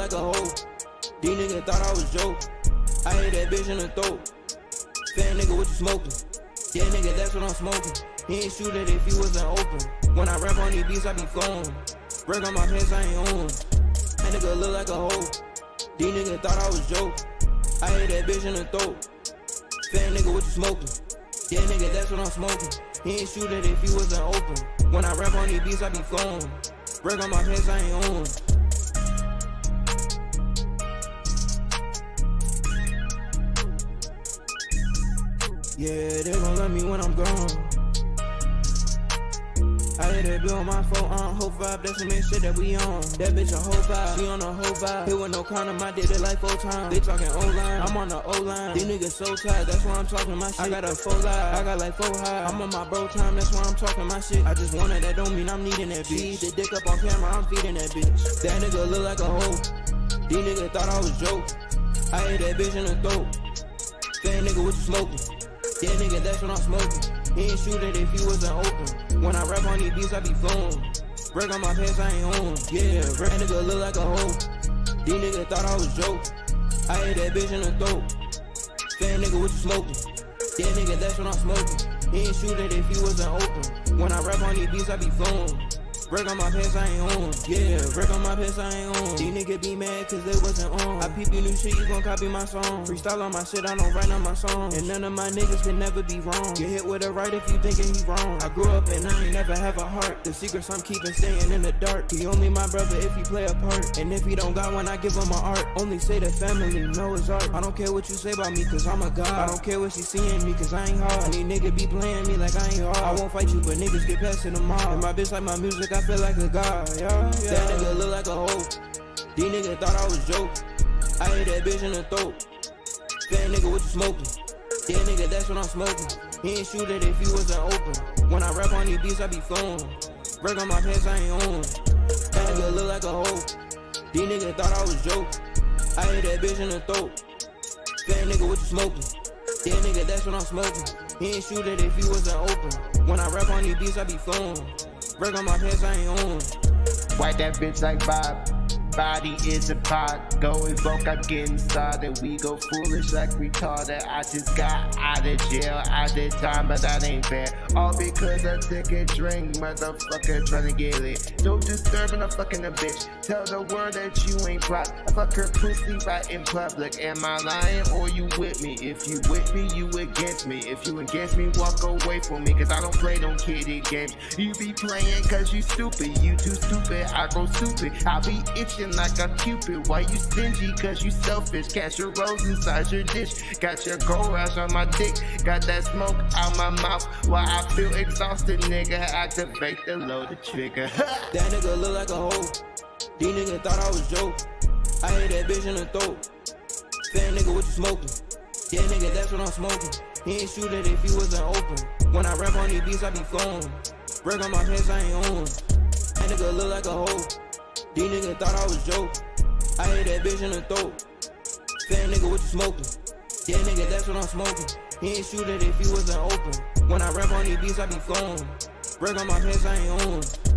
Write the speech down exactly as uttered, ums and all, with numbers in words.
like a hoe. These niggas thought I was joke. I hit that bitch in the throat. Fat nigga, what you smoking? Yeah, nigga, that's what I'm smoking. He ain't shoot it if he wasn't open. When I rap on these beats, I be flowing. Break on my pants, I ain't on. That nigga look like a hoe. These niggas thought I was joke. I hit that bitch in the throat. Fat nigga, what you smoking? Yeah, nigga, that's what I'm smoking. He ain't shoot it if he wasn't open. When I rap on these beats, I be flowing. Break on my pants, I ain't on. Yeah, they gon' love me when I'm gone. I hit that bill on my phone, on whole vibe, that's the main shit that we on. That bitch a whole vibe, she on a whole vibe. Hit with no condom, I did it like four times. They talking O-line, I'm on the O-line. These niggas so tight, that's why I'm talking my shit. I got a full live, I got like four high. I'm on my bro time, that's why I'm talking my shit. I just want it, that don't mean I'm needing that bitch. The dick up on camera, I'm feeding that bitch. That nigga look like a hoe. These niggas thought I was joke. I hit that bitch in the throat. Fat nigga, what you smoking? Yeah, nigga, that's what I'm smoking. He ain't shoot it if he wasn't open. When I rap on these beats, I be flowing. Break on my pants, I ain't on. Yeah, that nigga look like a hoe. These niggas thought I was joke. I hit that bitch in the throat. Fat nigga, what you smoking? Yeah, nigga, that's what I'm smoking. He ain't shoot it if he wasn't open. When I rap on these beats, I be flowing. Break on my pants, I ain't on. Yeah, break on my pants, I ain't on. These niggas be mad cause they wasn't on. I peep your new shit, you gon' copy my song. Freestyle on my shit, I don't write on my song. And none of my niggas can never be wrong. Get hit with a right if you thinking he wrong. I grew up and I ain't never have a heart. The secrets I'm keeping staying in the dark. He only my brother if he play a part. And if he don't got one, I give him my art. Only say the family know his art. I don't care what you say about me cause I'm a god. I don't care what she seeing me cause I ain't hard. And these niggas be playing me like I ain't hard. I won't fight you but niggas get past in the mob. And my bitch like my music, I feel like a god. Yeah, yeah. That nigga look like a hoe. These niggas thought I was joke. I hit that bitch in the throat. Fat nigga, what you smoking? Yeah, nigga, that's what I'm smoking. He ain't shoot it if he wasn't open. When I rap on these beats, I be flowing. Break on my pants, I ain't on. That nigga look like a hoe. These niggas thought I was joke. I hit that bitch in the throat. Fat nigga, what you smoking? Yeah, nigga, that's what I'm smoking. He ain't shoot it if he wasn't open. When I rap on these beats, I be flowing. Break on my pants, I ain't on. White that bitch like Bob. Body is a pot. Go evoke, I'm getting started. We go foolish like retarded. I just got out of jail, out of time, but that ain't fair. All because I took a drink, motherfucker tryna get it. Don't disturb and I'm fucking a bitch. Tell the world that you ain't proud. I fuck her pussy right in public. Am I lying or you with me? If you with me, you against me. If you against me, walk away from me. Cause I don't play no kiddie games. You be playing cause you stupid. You too stupid, I go stupid. I be itching like a cupid. Why you stingy? Cause you selfish. Catch your rose inside your dish. Got your gold rush on my dick. Got that smoke out my mouth. While I feel exhausted, nigga. Activate the loaded trigger. That nigga look like a hoe. These niggas thought I was joke. I hit that bitch in the throat. Fat nigga, what you smoking? Yeah, nigga, that's what I'm smoking. He ain't shoot it if he wasn't open. When I rap on these beats, I be flowing. Break on my pants, I ain't on. That nigga look like a hoe. These niggas thought I was joke. I hit that bitch in the throat. Fat nigga, what you smoking? Yeah, nigga, that's what I'm smoking. He ain't shoot it if he wasn't open. When I rap on these beats, I be flowing. Break on my pants, I ain't on.